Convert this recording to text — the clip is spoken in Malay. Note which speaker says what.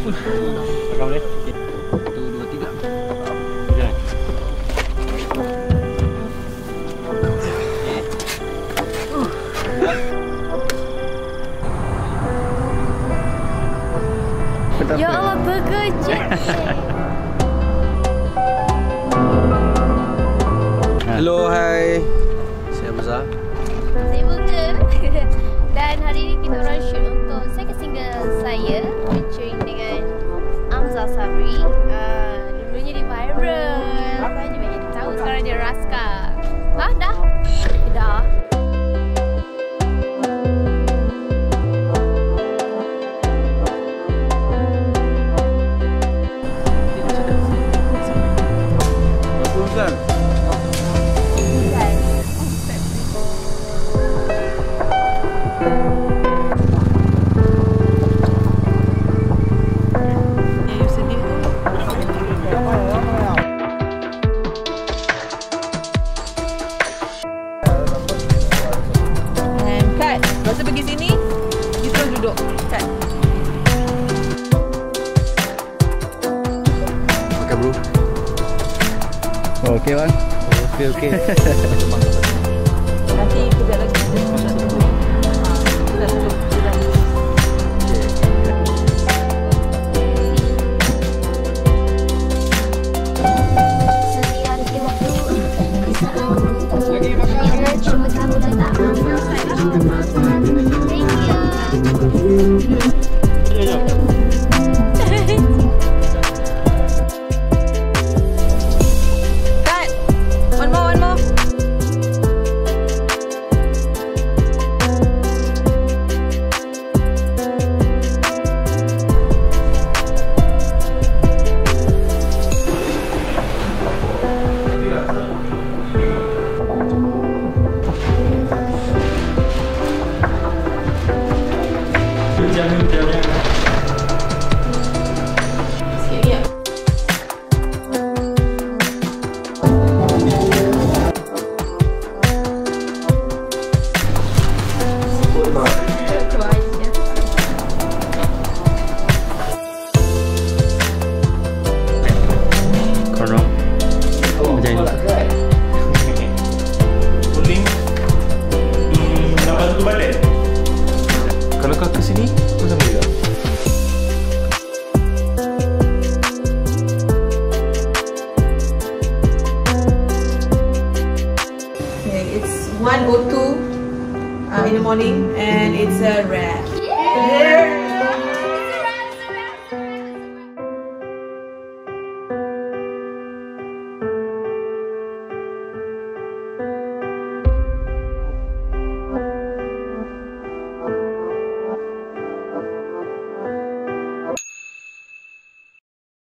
Speaker 1: Rekam boleh?
Speaker 2: 1, 2, 3.
Speaker 1: Jian.
Speaker 3: Ya Allah, berkejap.
Speaker 2: Hello, hai. Saya Amzar.
Speaker 3: Saya Bunga. Dan hari ini kita orang shoot untuk second single saya featuring dengan Amzar Sabri. Dulunya dia viral. Saya juga jadi tahu sekarang dia Raska. Hah, dah? Dah.
Speaker 4: Masa pergi sini, kita terus duduk. Kan?
Speaker 2: Okay, bro.
Speaker 1: Oh, okey bang.
Speaker 2: Okey.
Speaker 4: Nanti kejap lagi kita dah duduk. Dah duduk.
Speaker 1: Kalau kau ke sini, kau